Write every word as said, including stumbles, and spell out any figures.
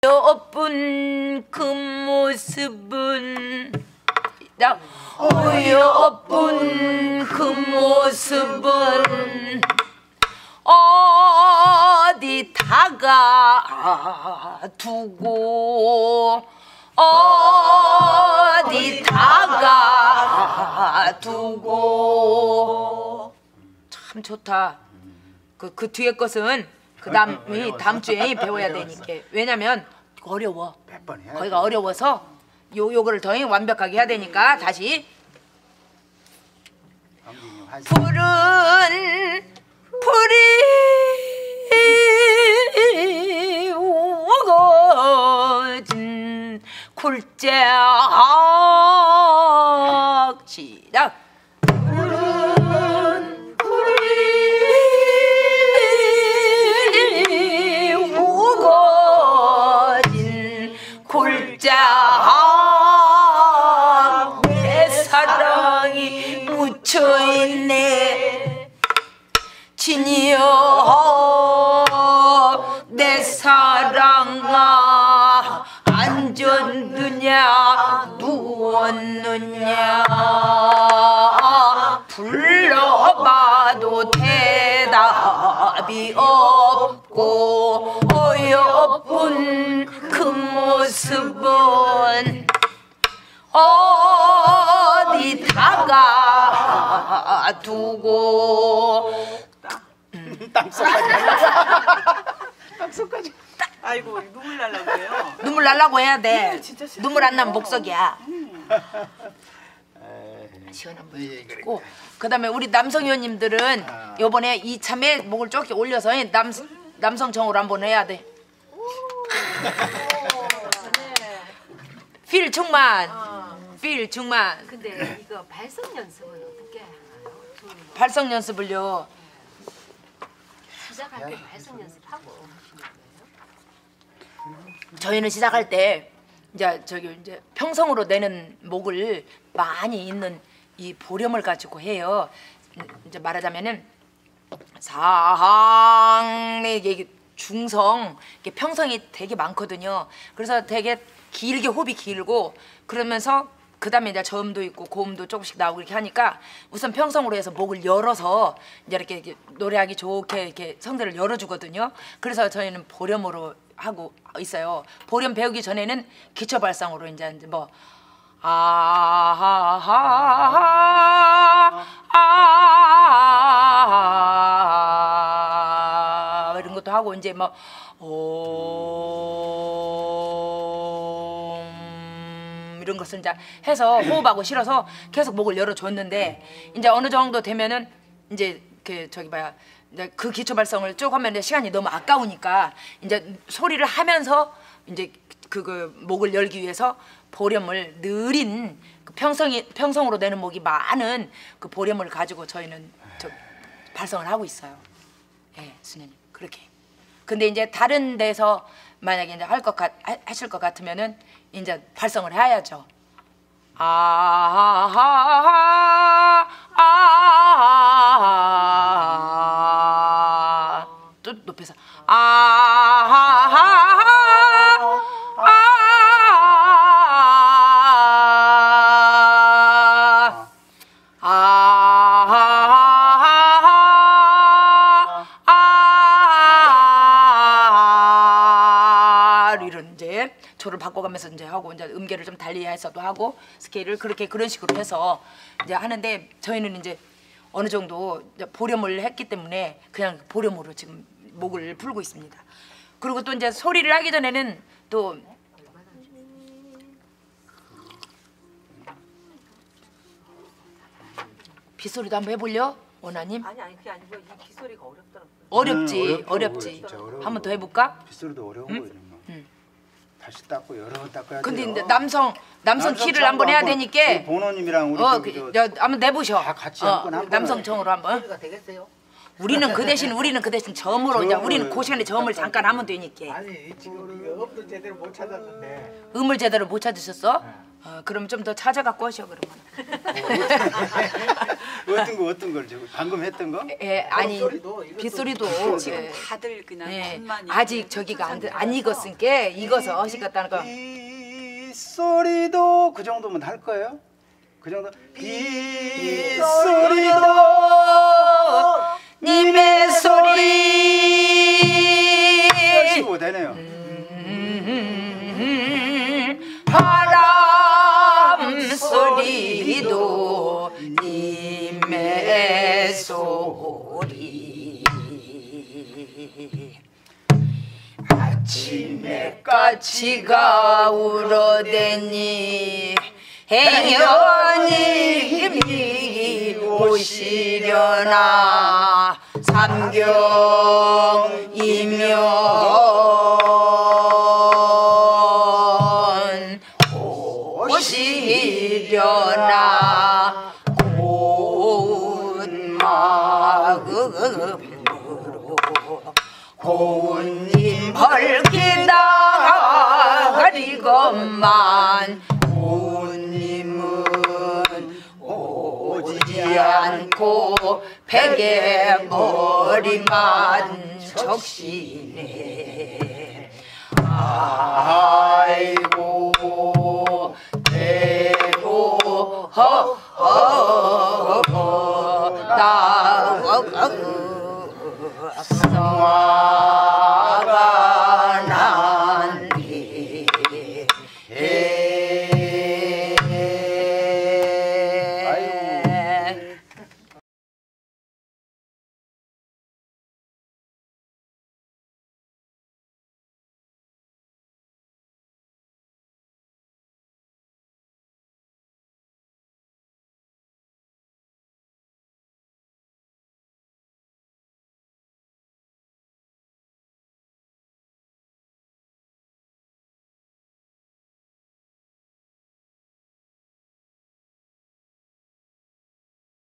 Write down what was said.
예쁜 그 모습은 어여쁜 그 모습은 어디다가 두고 어디다가 두고. 참 좋다. 그, 그 뒤에 것은 그 다음이 다음 주에 배워야 되니까. 왜냐면 어려워. 거기가 어려워서 요 요거를 더 완벽하게 해야 되니까. 다시. 푸른 풀이 우거진 굴짝 시작. 푸른 풀이 우거진 굴짝 내 사랑이 묻혀있네. 진이여 내 사랑아 앉았느냐 누웠느냐 불러봐도 대답이 없고 어여쁜 그 모습은 어디다가 두고. 땅속까지. 땅속까지. 아이고 눈물 날라고 해요. 눈물 날라고 해야 돼. 음, 진짜 싫어요. 눈물 안 나면 목석이야. 음. 시원한 물 주고. 그다음에 우리 남성 의원님들은 요번에 이참에 목을 쭉 올려서 남 남성 정으로 한번 해야 돼. 필 충만. 필 충만. 근데 이거 발성 연습은 어떻게 하나요? 발성 연습을요. 시작할 때 발성 연습하고 하시는 거예요? 저희는 시작할 때 이제 저기 이제 평성으로 내는 목을 많이 있는 이 보렴을 가지고 해요. 이제 말하자면은 상 이게 중성 이게 평성이 되게 많거든요. 그래서 되게 길게 호흡이 길고 그러면서 그 다음에 이제 저음도 있고 고음도 조금씩 나오고 이렇게 하니까 우선 평성으로 해서 목을 열어서 이제 이렇게, 이렇게 노래하기 좋게 이렇게 성대를 열어주거든요. 그래서 저희는 보렴으로 하고 있어요. 보렴 배우기 전에는 기초 발성으로 이제 이제 뭐 아하하 아 이런 것도 하고 이제 뭐 옴 이런 것을 이제 해서 호흡하고 실어서 계속 목을 열어줬는데 이제 어느 정도 되면은 이제 그 저기 뭐야 그 기초 발성을 쭉 하면 시간이 너무 아까우니까 이제 소리를 하면서 이제 그그 목을 열기 위해서 보렴을 느린 그 평성이 평성으로 내는 목이 많은 그 보렴을 가지고 저희는 저 발성을 하고 있어요. 예, 수녀님 그렇게. 근데 이제 다른 데서 만약에 이제 할 것 같 하실 것 같으면은 이제 발성을 해야죠. 아하하 아 또 높여서 아하하 조를 바꿔가면서 이제 하고 이제 음계를 좀 달리해서도 하고 스케일을 그렇게 그런 식으로 해서 이제 하는데 저희는 이제 어느 정도 이제 보렴을 했기 때문에 그냥 보렴으로 지금 목을 풀고 있습니다. 그리고 또 이제 소리를 하기 전에는 또 빗소리도 한번 해볼려? 원아님? 아니 아니 그게 아니고 이 빗소리가 어렵더라고요. 어렵지 음, 어렵지. 어려워. 한번 더 해볼까? 빗소리도 어려운 응? 거 이런 거. 응. 다시 닦고 여러 번 닦아야 근데 돼요. 이제 남성 남성 키를 한번 해야 되니까 보노님이랑 우리 어, 저기 그, 저 저 한번 내보셔. 다 같이 어, 한번 한번 남성청으로 한번. 소리가 되겠어요? 우리는 그 대신 우리는 그 대신 점으로 이제 점을. 우리는 그 시간에 점을 잠깐 하면 되니까. 아니 지금 이거 음도 제대로 못 찾았는데 음을 제대로 못 찾으셨어? 어, 그럼 좀 더 찾아갖고 오셔 그러면. 어떤 거 어떤 걸 지금 방금 했던 거? 예, 아니 빗소리도, 이것도 빗소리도 지금 예, 다들 그냥 예, 겉만 아직 입고 저기가 안, 상태라서. 안 익었으니까 익어서 하시겠다는 거. 이 소리도 그 정도면 할 거예요? 그 정도? 이 소리도 님의 소리 하시고 되네요. 음, 바람 소리도 님의 소리 아침에 까치가 울어대니 행여님이 오시려나 삼경이면 오시려나 고운 마음으로 고운님 벌기다가리건만 고운님은 오지 않고 베개 머리만 적시네 아이고 대고 허허허 나 성아